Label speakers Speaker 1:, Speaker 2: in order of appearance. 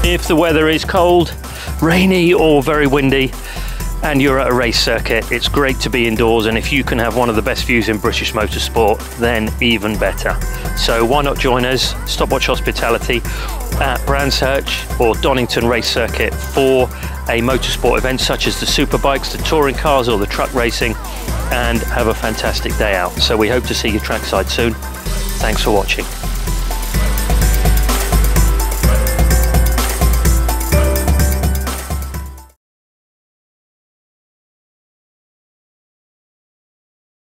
Speaker 1: If the weather is cold, rainy or very windy, and you're at a race circuit, it's great to be indoors, and if you can have one of the best views in British Motorsport, then even better. So why not join us, Stopwatch Hospitality, at Branshurch or Donington Race Circuit for a motorsport event such as the superbikes, the touring cars or the truck racing, and have a fantastic day out. So we hope to see you trackside soon. Thanks for watching.